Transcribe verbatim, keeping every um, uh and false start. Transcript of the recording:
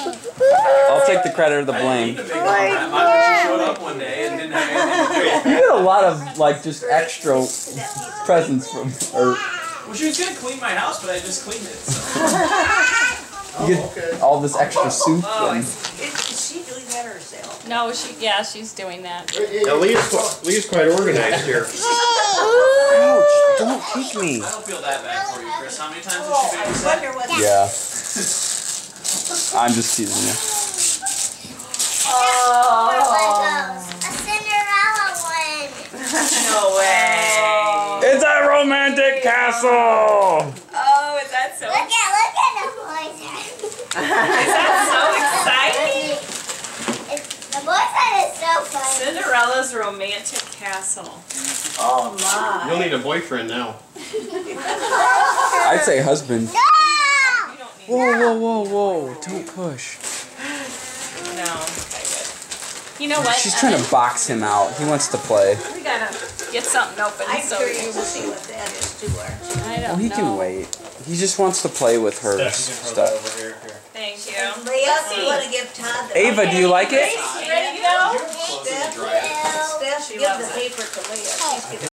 I'll take the credit or the blame. Mom showed up one day and didn't have anything to do. You get a lot of like just extra presents from her. Well, she was gonna clean my house, but I just cleaned it. So. You get all this extra soup. Oh, And... is, is she doing that herself? No, she. Yeah, she's doing that. Now Leah's, Leah's quite organized here. Ouch! Don't kick me. I don't feel that bad for you, Chris. How many times Oh, has she I babysat? wonder what. Yeah. I'm just teasing you. Oh. A Cinderella one. No way. It's a romantic castle. Oh, is that so? Look at look at the boys. Is that so exciting? It's, the boys side is so fun. Cinderella's romantic castle. Oh my. You'll need a boyfriend now. I'd say husband. No! You don't need Whoa, whoa, whoa, whoa! Don't push. No, I would. You know what? She's trying to box him out. He wants to play. We gotta get something open. I'm so curious to see what that is too, aren't you? I don't Oh, he know. can wait. He just wants to play with her stuff. Thank you. Leah, you want to give Todd the Ava, do you like it? Ready to go? Steph, Ew. Steph, She give loves the it. paper to Leah. She's giving